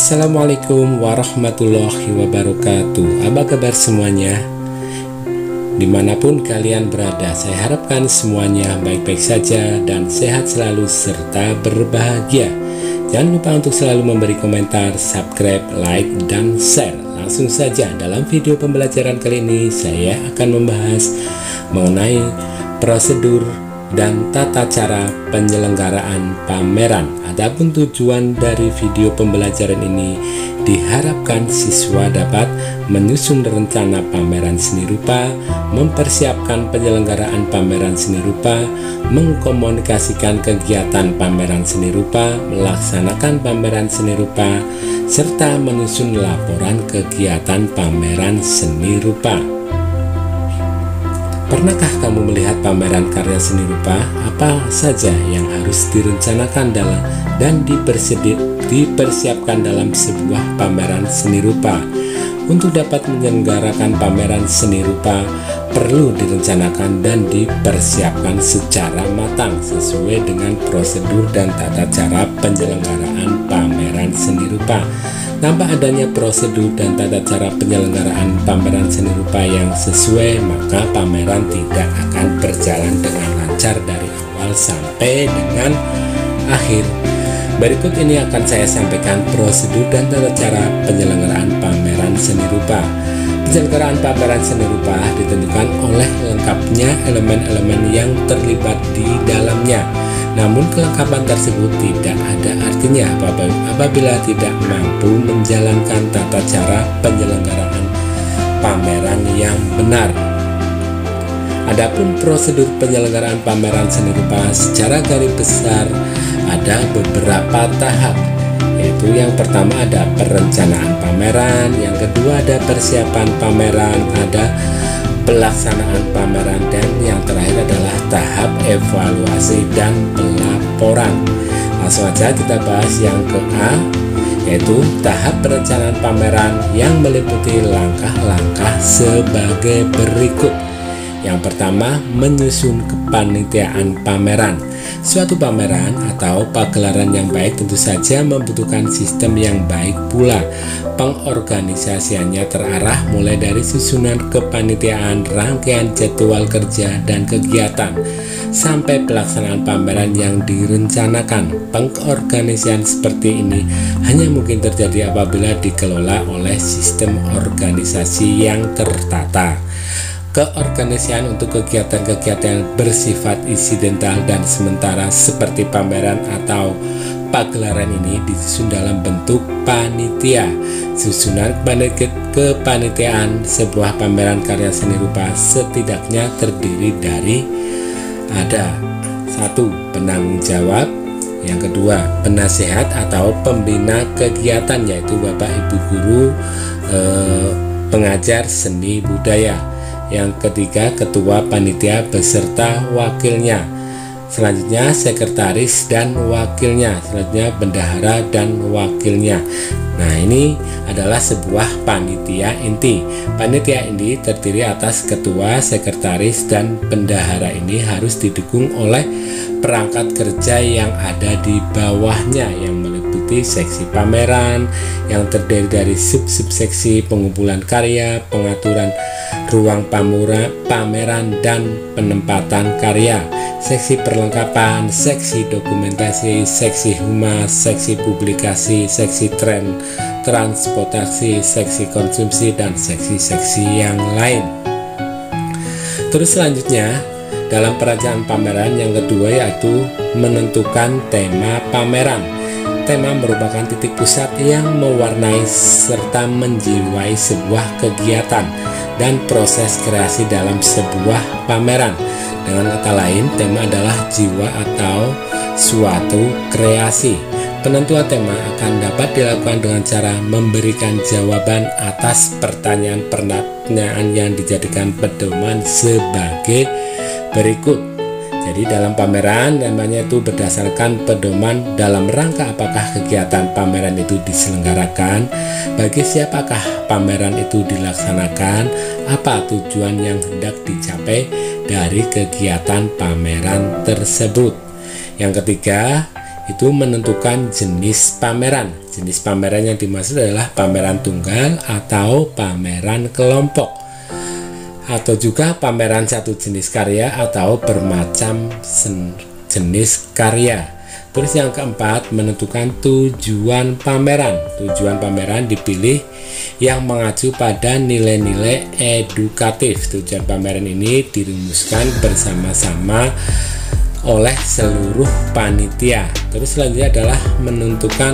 Assalamualaikum warahmatullahi wabarakatuh. Apa kabar semuanya? Dimanapun kalian berada, saya harapkan semuanya baik-baik saja dan sehat selalu serta berbahagia. Jangan lupa untuk selalu memberi komentar, subscribe, like, dan share. Langsung saja, dalam video pembelajaran kali ini saya akan membahas mengenai prosedur dan tata cara penyelenggaraan pameran. Adapun tujuan dari video pembelajaran ini, diharapkan siswa dapat menyusun rencana pameran seni rupa, mempersiapkan penyelenggaraan pameran seni rupa, mengkomunikasikan kegiatan pameran seni rupa, melaksanakan pameran seni rupa, serta menyusun laporan kegiatan pameran seni rupa. Pernahkah kamu melihat pameran karya seni rupa? Apa saja yang harus direncanakan dan dipersiapkan dalam sebuah pameran seni rupa? Untuk dapat menyelenggarakan pameran seni rupa, perlu direncanakan dan dipersiapkan secara matang sesuai dengan prosedur dan tata cara penyelenggaraan pameran seni rupa. Tanpa adanya prosedur dan tata cara penyelenggaraan pameran seni rupa yang sesuai, maka pameran tidak akan berjalan dengan lancar dari awal sampai dengan akhir. Berikut ini akan saya sampaikan prosedur dan tata cara penyelenggaraan pameran seni rupa. Penyelenggaraan pameran seni rupa ditentukan oleh lengkapnya elemen-elemen yang terlibat di dalamnya. Namun kelengkapan tersebut tidak ada artinya apabila tidak mampu menjalankan tata cara penyelenggaraan pameran yang benar. Adapun prosedur penyelenggaraan pameran seni rupa secara garis besar ada beberapa tahap, yaitu yang pertama ada perencanaan pameran, yang kedua ada persiapan pameran, ada pelaksanaan pameran, dan yang terakhir adalah tahap evaluasi dan pelaporan. Langsung saja kita bahas yang ke A, yaitu tahap perencanaan pameran yang meliputi langkah-langkah sebagai berikut. Yang pertama, menyusun kepanitiaan pameran. Suatu pameran atau pagelaran yang baik tentu saja membutuhkan sistem yang baik pula. Pengorganisasiannya terarah mulai dari susunan kepanitiaan, rangkaian jadwal kerja dan kegiatan, sampai pelaksanaan pameran yang direncanakan. Pengorganisasian seperti ini hanya mungkin terjadi apabila dikelola oleh sistem organisasi yang tertata. Keorganisasian untuk kegiatan-kegiatan bersifat insidental dan sementara seperti pameran atau pagelaran ini disusun dalam bentuk panitia. Susunan kepanitiaan sebuah pameran karya seni rupa setidaknya terdiri dari ada 1. Penanggung jawab, yang kedua penasehat atau pembina kegiatan yaitu bapak ibu guru, pengajar seni budaya, yang ketiga ketua panitia beserta wakilnya, selanjutnya sekretaris dan wakilnya, selanjutnya bendahara dan wakilnya. Nah, ini adalah sebuah panitia inti. Panitia ini terdiri atas ketua, sekretaris, dan bendahara. Ini harus didukung oleh perangkat kerja yang ada di bawahnya yang meliputi seksi pameran yang terdiri dari sub-seksi pengumpulan karya, pengaturan ruang pameran dan penempatan karya, seksi perlengkapan, seksi dokumentasi, seksi humas, seksi publikasi, seksi transportasi, seksi konsumsi, dan seksi-seksi yang lain. Terus selanjutnya dalam perencanaan pameran yang kedua yaitu menentukan tema pameran. Tema merupakan titik pusat yang mewarnai serta menjiwai sebuah kegiatan dan proses kreasi dalam sebuah pameran. Dengan kata lain, tema adalah jiwa atau suatu kreasi. Penentuan tema akan dapat dilakukan dengan cara memberikan jawaban atas pertanyaan-pertanyaan yang dijadikan pedoman sebagai berikut. Jadi dalam pameran namanya itu berdasarkan pedoman dalam rangka apakah kegiatan pameran itu diselenggarakan, bagi siapakah pameran itu dilaksanakan, apa tujuan yang hendak dicapai dari kegiatan pameran tersebut. Yang ketiga itu menentukan jenis pameran. Jenis pameran yang dimaksud adalah pameran tunggal atau pameran kelompok, atau juga pameran satu jenis karya atau bermacam jenis karya. Terus yang keempat, menentukan tujuan pameran. Tujuan pameran dipilih yang mengacu pada nilai-nilai edukatif. Tujuan pameran ini dirumuskan bersama-sama oleh seluruh panitia. Terus selanjutnya adalah menentukan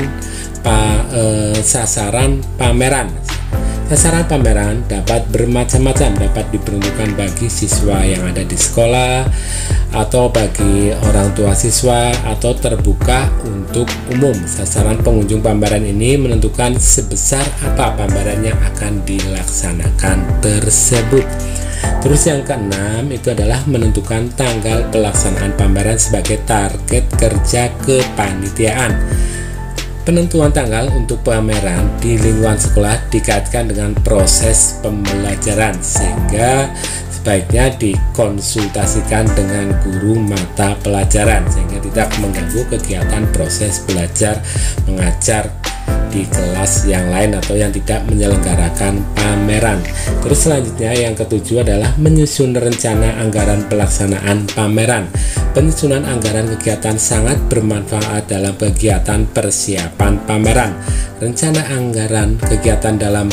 sasaran pameran. Sasaran pameran dapat bermacam-macam, dapat diperuntukkan bagi siswa yang ada di sekolah atau bagi orang tua siswa, atau terbuka untuk umum. Sasaran pengunjung pameran ini menentukan sebesar apa pameran yang akan dilaksanakan tersebut. Terus yang keenam itu adalah menentukan tanggal pelaksanaan pameran sebagai target kerja kepanitiaan. Penentuan tanggal untuk pameran di lingkungan sekolah dikaitkan dengan proses pembelajaran, sehingga sebaiknya dikonsultasikan dengan guru mata pelajaran sehingga tidak mengganggu kegiatan proses belajar mengajar di kelas yang lain atau yang tidak menyelenggarakan pameran. Terus selanjutnya yang ketujuh adalah menyusun rencana anggaran pelaksanaan pameran. Penyusunan anggaran kegiatan sangat bermanfaat dalam kegiatan persiapan pameran. Rencana anggaran kegiatan dalam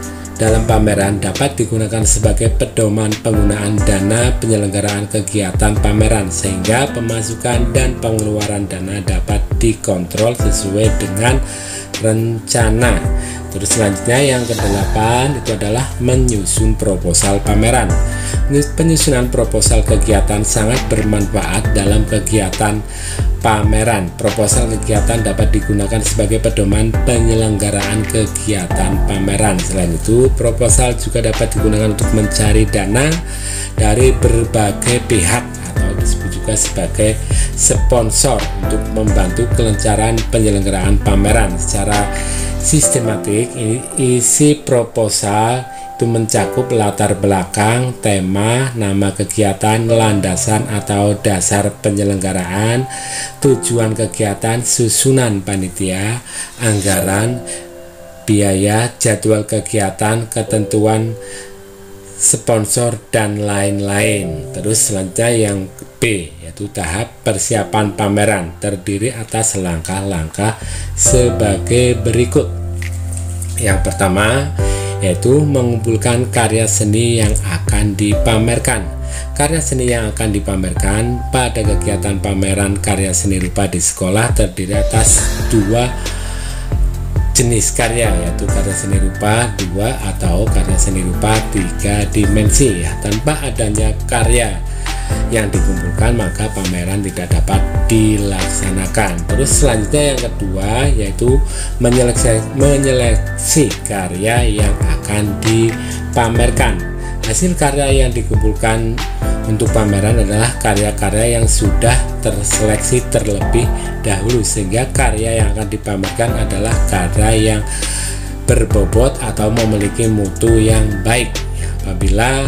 pameran dapat digunakan sebagai pedoman penggunaan dana penyelenggaraan kegiatan pameran, sehingga pemasukan dan pengeluaran dana dapat dikontrol sesuai dengan rencana. Terus selanjutnya yang kedelapan itu adalah menyusun proposal pameran. Penyusunan proposal kegiatan sangat bermanfaat dalam kegiatan pameran. Proposal kegiatan dapat digunakan sebagai pedoman penyelenggaraan kegiatan pameran. Selain itu, proposal juga dapat digunakan untuk mencari dana dari berbagai pihak atau disebut juga sebagai sponsor untuk membantu kelancaran penyelenggaraan pameran. Secara sistematik, isi proposal itu mencakup latar belakang, tema, nama kegiatan, landasan atau dasar penyelenggaraan, tujuan kegiatan, susunan panitia, anggaran, biaya, jadwal kegiatan, ketentuan sponsor, dan lain-lain. Terus selanjutnya yang B, yaitu tahap persiapan pameran, terdiri atas langkah-langkah sebagai berikut. Yang pertama yaitu mengumpulkan karya seni yang akan dipamerkan. Karya seni yang akan dipamerkan pada kegiatan pameran karya seni rupa di sekolah terdiri atas dua jenis karya, yaitu karya seni rupa 2 atau karya seni rupa 3 dimensi. Tanpa adanya karya yang dikumpulkan maka pameran tidak dapat dilaksanakan. Terus selanjutnya yang kedua yaitu menyeleksi karya yang akan dipamerkan. Hasil karya yang dikumpulkan untuk pameran adalah karya-karya yang sudah terseleksi terlebih dahulu, sehingga karya yang akan dipamerkan adalah karya yang berbobot atau memiliki mutu yang baik. Apabila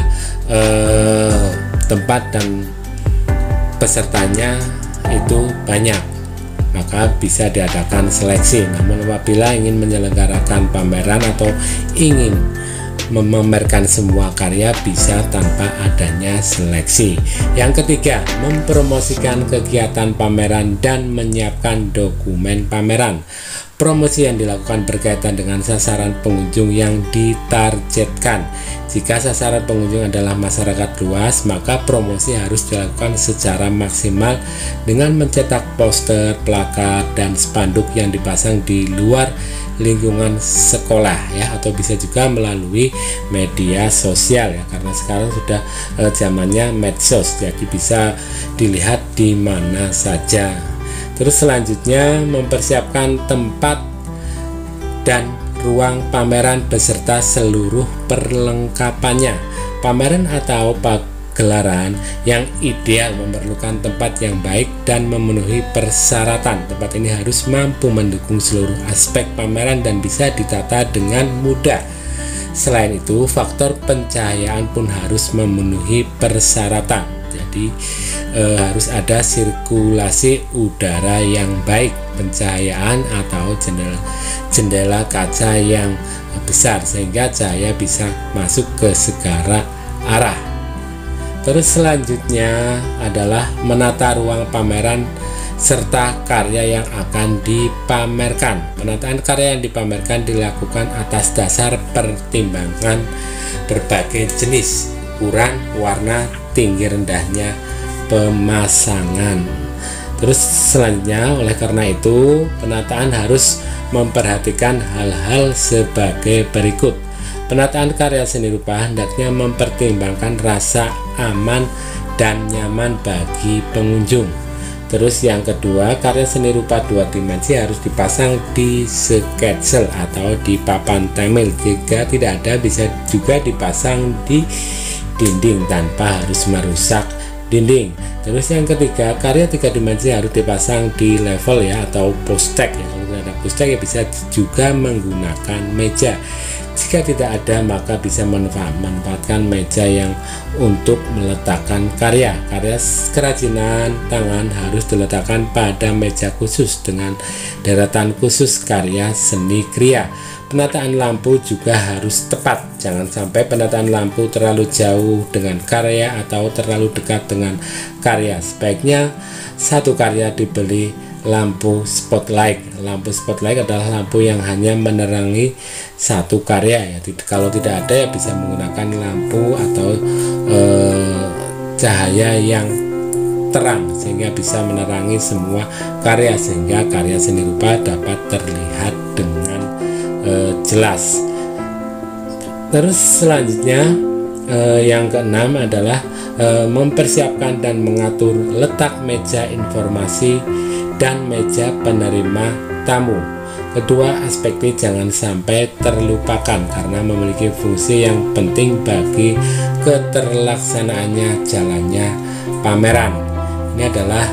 tempat dan pesertanya itu banyak, maka bisa diadakan seleksi. Namun apabila ingin menyelenggarakan pameran atau ingin memamerkan semua karya bisa tanpa adanya seleksi. Yang ketiga, mempromosikan kegiatan pameran dan menyiapkan dokumen pameran. Promosi yang dilakukan berkaitan dengan sasaran pengunjung yang ditargetkan. Jika sasaran pengunjung adalah masyarakat luas, maka promosi harus dilakukan secara maksimal dengan mencetak poster, plakat, dan spanduk yang dipasang di luar lingkungan sekolah ya, atau bisa juga melalui media sosial ya, karena sekarang sudah zamannya medsos, jadi bisa dilihat di mana saja. Terus selanjutnya mempersiapkan tempat dan ruang pameran beserta seluruh perlengkapannya. Pameran atau pagelaran yang ideal memerlukan tempat yang baik dan memenuhi persyaratan. Tempat ini harus mampu mendukung seluruh aspek pameran dan bisa ditata dengan mudah. Selain itu, faktor pencahayaan pun harus memenuhi persyaratan. Jadi harus ada sirkulasi udara yang baik, pencahayaan atau jendela kaca yang besar sehingga cahaya bisa masuk ke segala arah. Terus selanjutnya adalah menata ruang pameran serta karya yang akan dipamerkan. Penataan karya yang dipamerkan dilakukan atas dasar pertimbangan berbagai jenis, ukuran, warna, tinggi rendahnya pemasangan. Terus selanjutnya, oleh karena itu penataan harus memperhatikan hal-hal sebagai berikut. Penataan karya seni rupa hendaknya mempertimbangkan rasa aman dan nyaman bagi pengunjung. Terus yang kedua, karya seni rupa 2 dimensi harus dipasang di sketsel atau di papan temel. Jika tidak ada, bisa juga dipasang di dinding tanpa harus merusak dinding. Terus yang ketiga, karya 3 dimensi harus dipasang di level ya atau postek ya. Kalau tidak ada postek ya bisa juga menggunakan meja. Jika tidak ada, maka bisa memanfaatkan meja yang untuk meletakkan karya. Karya kerajinan tangan harus diletakkan pada meja khusus dengan deretan khusus karya seni kriya. Penataan lampu juga harus tepat. Jangan sampai penataan lampu terlalu jauh dengan karya atau terlalu dekat dengan karya. Sebaiknya satu karya dibeli lampu spotlight. Lampu spotlight adalah lampu yang hanya menerangi satu karya ya. Kalau tidak ada ya bisa menggunakan lampu atau cahaya yang terang sehingga bisa menerangi semua karya, sehingga karya seni rupa dapat terlihat dengan jelas. Terus selanjutnya yang keenam adalah mempersiapkan dan mengatur letak meja informasi dan meja penerima tamu. Kedua aspek ini jangan sampai terlupakan karena memiliki fungsi yang penting bagi keterlaksanaannya jalannya pameran. Ini adalah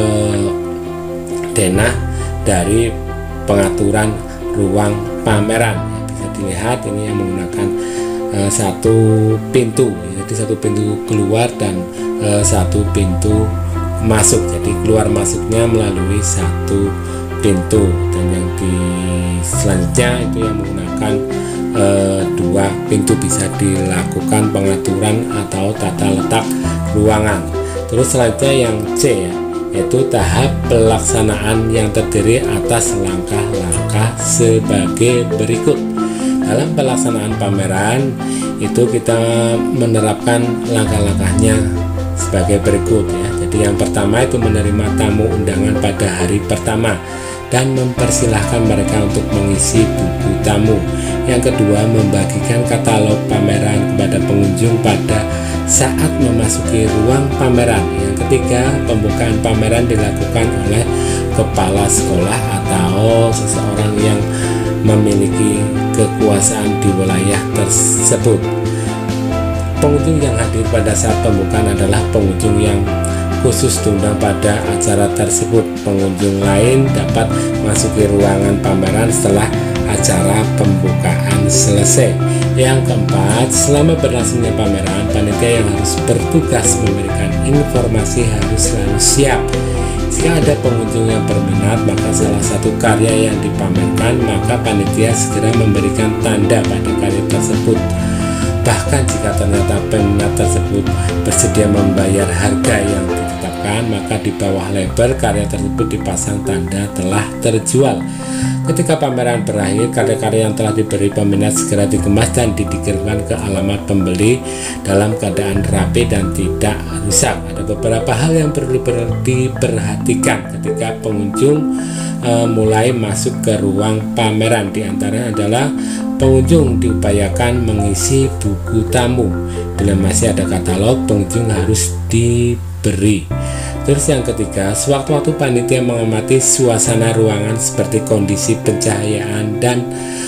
denah dari pengaturan ruang pameran. Bisa dilihat ini yang menggunakan satu pintu, jadi satu pintu keluar dan satu pintu masuk. Jadi keluar masuknya melalui satu pintu, dan yang di selanjutnya itu yang menggunakan 2 pintu. Bisa dilakukan pengaturan atau tata letak ruangan. Terus selanjutnya yang C ya, yaitu tahap pelaksanaan yang terdiri atas langkah-langkah sebagai berikut. Dalam pelaksanaan pameran itu kita menerapkan langkah-langkahnya sebagai berikut ya. Jadi yang pertama itu menerima tamu undangan pada hari pertama dan mempersilahkan mereka untuk mengisi buku tamu. Yang kedua, membagikan katalog pameran kepada pengunjung pada saat memasuki ruang pameran. Yang ketiga, pembukaan pameran dilakukan oleh kepala sekolah atau seseorang yang memiliki kekuasaan di wilayah tersebut. Pengunjung yang hadir pada saat pembukaan adalah pengunjung yang khusus diundang pada acara tersebut. Pengunjung lain dapat memasuki ruangan pameran setelah acara pembukaan selesai. Yang keempat, selama berlangsungnya pameran, panitia yang harus bertugas memberikan informasi harus selalu siap. Jika ada pengunjung yang berminat maka salah satu karya yang dipamerkan, maka panitia segera memberikan tanda pada karya tersebut. Bahkan jika ternyata peminat tersebut bersedia membayar harga yang ditetapkan, maka di bawah label karya tersebut dipasang tanda telah terjual. Ketika pameran berakhir, karya-karya yang telah diberi peminat segera dikemas dan dikirimkan ke alamat pembeli dalam keadaan rapi dan tidak rusak. Ada beberapa hal yang perlu diperhatikan ketika pengunjung mulai masuk ke ruang pameran. Di antaranya adalah pengunjung diupayakan mengisi buku tamu. Bila masih ada katalog, pengunjung harus diberi. Terus yang ketiga, sewaktu-waktu panitia mengamati suasana ruangan seperti kondisi pencahayaan dan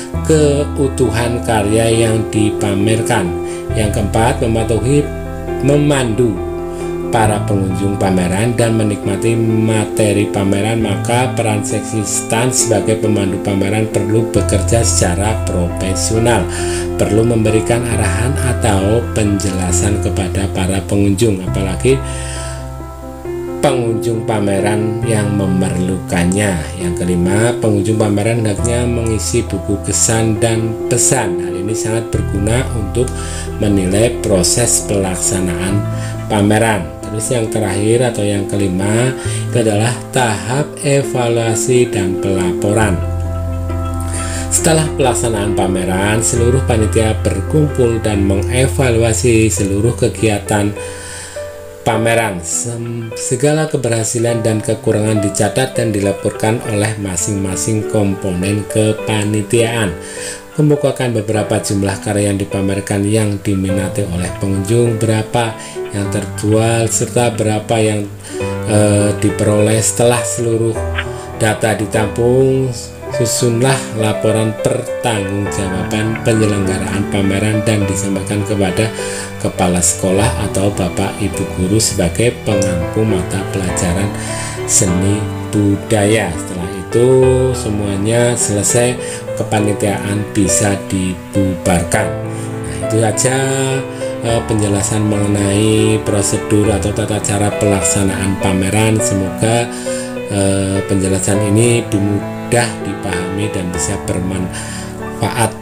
keutuhan karya yang dipamerkan. Yang keempat, memandu para pengunjung pameran dan menikmati materi pameran, maka peran seksi stand sebagai pemandu pameran perlu bekerja secara profesional, perlu memberikan arahan atau penjelasan kepada para pengunjung, apalagi pengunjung pameran yang memerlukannya. Yang kelima, pengunjung pameran hendaknya mengisi buku kesan dan pesan. Hal ini sangat berguna untuk menilai proses pelaksanaan pameran. Terus yang terakhir atau yang kelima itu adalah tahap evaluasi dan pelaporan. Setelah pelaksanaan pameran, seluruh panitia berkumpul dan mengevaluasi seluruh kegiatan pameran. Segala keberhasilan dan kekurangan dicatat dan dilaporkan oleh masing-masing komponen kepanitiaan. Kemukakan beberapa jumlah karya yang dipamerkan yang diminati oleh pengunjung, berapa yang terjual, serta berapa yang diperoleh. Setelah seluruh data ditampung, susunlah laporan pertanggungjawaban penyelenggaraan pameran dan disampaikan kepada kepala sekolah atau bapak ibu guru sebagai pengampu mata pelajaran seni budaya. Setelah itu semuanya selesai, kepanitiaan bisa dibubarkan. Nah, itu saja penjelasan mengenai prosedur atau tata cara pelaksanaan pameran. Semoga penjelasan ini mudah dipahami dan bisa bermanfaat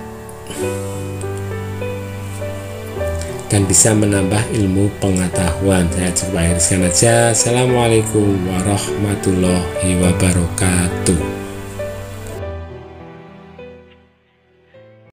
dan bisa menambah ilmu pengetahuan. Saya coba akhirkan aja. Assalamualaikum warahmatullahi wabarakatuh.